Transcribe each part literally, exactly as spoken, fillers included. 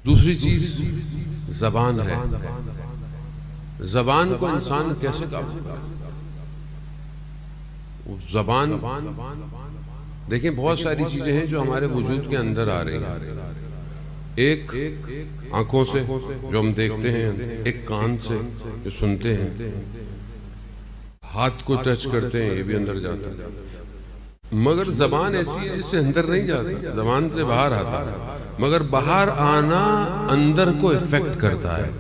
دوسری چیز زبان ہے. زبان کو انسان کیسے قابو کرے؟ زبان دیکھیں بہت ساری چیزیں ہیں جو ہمارے وجود کے اندر آ رہی ہیں. ایک آنکھوں سے جو ہم دیکھتے ہیں، ایک کان سے جو سنتے ہیں، ہاتھ کو ٹچ کرتے ہیں، یہ بھی اندر جاتا ہے. مگر زبان ایسی ہے جس سے اندر نہیں جاتا، زبان سے باہر آتا ہے، مگر باہر آنا اندر کو افیکٹ کرتا ہے.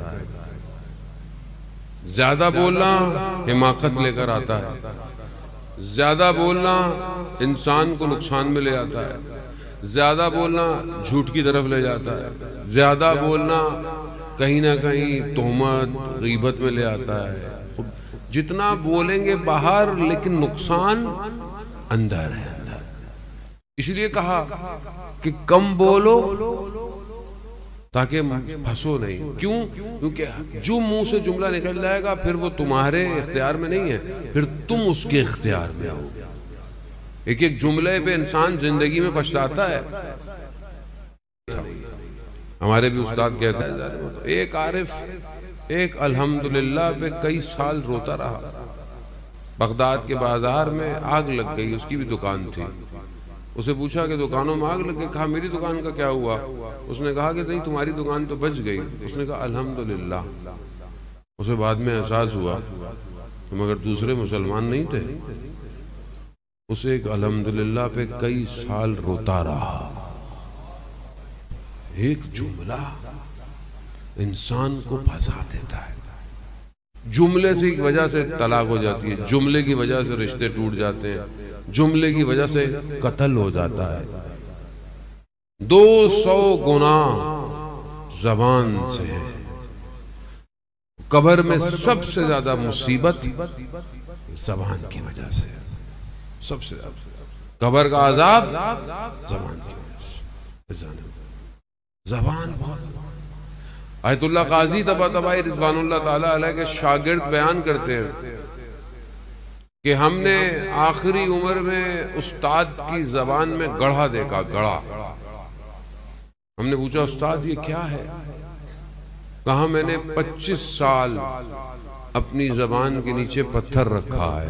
زیادہ بولنا حماقت لے کر آتا ہے، زیادہ بولنا انسان کو نقصان میں لے آتا ہے، زیادہ بولنا جھوٹ کی طرف لے جاتا ہے، زیادہ بولنا کہیں نہ کہیں تہمت غیبت میں لے آتا ہے. جتنا بولیں گے باہر لیکن نقصان اندر ہے اندر. اس لیے کہا کہ کم بولو تاکہ پھنسو نہیں. کیوں؟ کیونکہ جو منہ سے جملہ نکل جائے گا پھر وہ تمہارے اختیار میں نہیں ہے، پھر تم اس کے اختیار میں ہو. ایک ایک جملے پہ انسان زندگی میں پچھتاتا ہے. ہمارے بھی استاد کہتا ہے ایک عارف ایک الحمدللہ پہ کئی سال روتا رہا. بغداد کے بازار میں آگ لگ گئی، اس کی بھی دکان تھی. اسے پوچھا کہ دکانوں میں آگ لگ گئی، کہا میری دکان کا کیا ہوا؟ اس نے کہا کہ نہیں تمہاری دکان تو بچ گئی. اس نے کہا الحمدللہ. اسے بعد میں احساس ہوا کہ مگر دوسرے مسلمان نہیں تھے. اسے ایک الحمدللہ پہ کئی سال روتا رہا. ایک جملہ انسان کو پھنسا دیتا ہے. جملے سے ایک وجہ سے طلاق ہو جاتی ہے، جملے کی وجہ سے رشتے ٹوٹ جاتے ہیں، جملے کی وجہ سے قتل ہو جاتا ہے. دو سو گناہ زبان سے ہے. قبر میں سب سے زیادہ مصیبت زبان کی وجہ سے ہے. سب سے زیادہ قبر کا عذاب زبان کی وجہ سے. زبان بہت. آیت اللہ قاضی طباطبائی رضوان اللہ تعالیٰ علیہ کے شاگرد بیان کرتے ہیں کہ ہم نے آخری عمر میں استاد کی زبان میں گڑھا دیکھا. گڑھا. ہم نے پوچھا استاد یہ کیا ہے؟ کہا میں نے پچیس سال اپنی زبان کے نیچے پتھر رکھا ہے.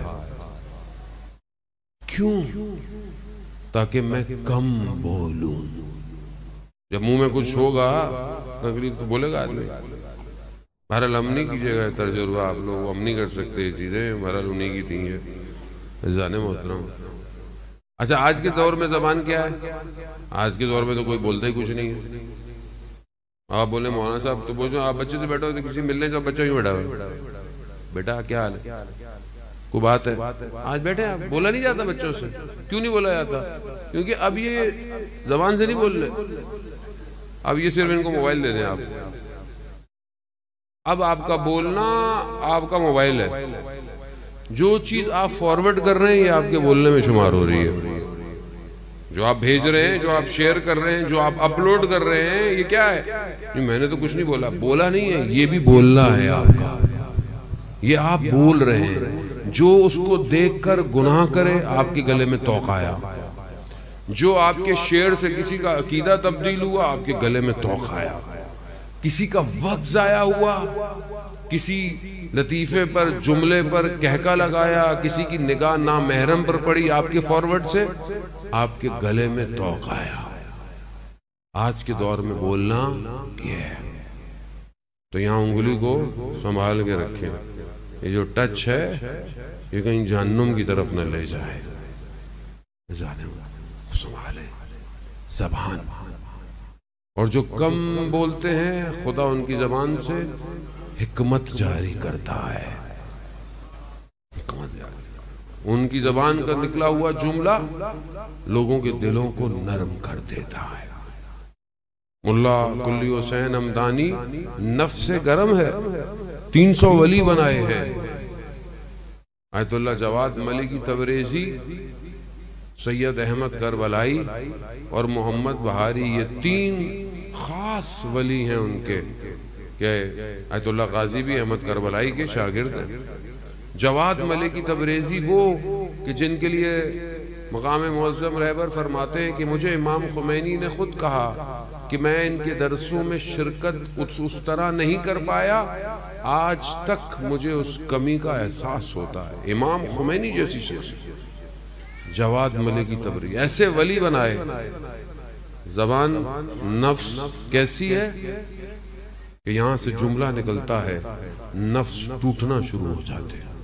کیوں؟ تاکہ میں کم بولوں. جب منہ میں کچھ ہوگا تکلیف تو بولے گا آدمی. بہرحال ہم نہیں کیجیے گا تجربہ، آپ لوگ ہم نہیں کر سکتے یہ چیزیں، بہرحال انہیں کی تھی ہیں عزیزان محترم. اچھا آج کے دور میں زبان کیا ہے؟ آج کے دور میں تو کوئی بولتا ہی کچھ نہیں ہے. آپ بولے مولانا صاحب تو بولتے آپ بچے سے بیٹھا ہوتے کسی ملنے کا بچہ ہی بیٹھا ہوا بیٹا کیا حال ہے کوئی بات ہے آج بیٹھے آپ بولا نہیں جاتا بچوں سے. کیوں نہیں بولا جاتا؟ کیونکہ اب یہ زبان سے نہیں بول رہے، اب یہ صرف ان کو موبائل دے دیں آپ. اب آپ کا بولنا آپ کا موبائل ہے. جو چیز آپ فارورڈ کر رہے ہیں یہ آپ کے بولنے میں شمار ہو رہی ہے. جو آپ بھیج رہے ہیں، جو آپ شیئر کر رہے ہیں، جو آپ اپلوڈ کر رہے ہیں، یہ کیا ہے؟ میں نے تو کچھ نہیں بولا. بولا نہیں ہے، یہ بھی بولنا ہے آپ کا. یہ آپ بول رہے ہیں. جو اس کو دیکھ کر گناہ کرے آپ کے گلے میں توق آیا. جو آپ کے شعر سے کسی کا عقیدہ تبدیل ہوا آپ کے گلے میں توق آیا. کسی کا وقت ضائع ہوا، کسی لطیفے پر جملے پر کہکا لگایا، کسی کی نگاہ نامحرم پر پڑی آپ کے فارورڈ سے، آپ کے گلے میں توق آیا. آج کے دور میں بولنا یہ ہے. تو یہاں انگلی کو سنبھال کے رکھیں. یہ جو ٹچ ہے یہ کہیں جہنم کی طرف نہ لے جائے. سنبھالے زبان. اور جو کم بولتے ہیں خدا ان کی زبان سے حکمت جاری کرتا ہے. حکمت جاری. ان کی زبان کا نکلا ہوا جملہ لوگوں کے دلوں کو نرم کر دیتا ہے. ملا کلی حسین ہمدانی نفس گرم ہے، تین سو ولی بنائے ہیں. آیت اللہ جواد ملکی تبریزی، سید احمد کربلائی اور محمد بہاری، یہ تین خاص ولی ہیں ان کے کہ آیت اللہ قاضی بھی احمد کربلائی کے شاگرد ہیں. جواد ملکی تبریزی وہ کہ جن کے لیے مقام معظم رہبر فرماتے ہیں کہ مجھے امام خمینی نے خود کہا کہ میں ان کے درسوں میں شرکت اس طرح نہیں کر پایا، آج تک مجھے اس کمی کا احساس ہوتا ہے۔ امام خمینی جیسی شخص، جواد ملک کی تبری، ایسے ولی بنائے۔ زبان نفس کیسی ہے کہ یہاں سے جملہ نکلتا ہے، نفس ٹوٹنا شروع ہو جاتے ہیں۔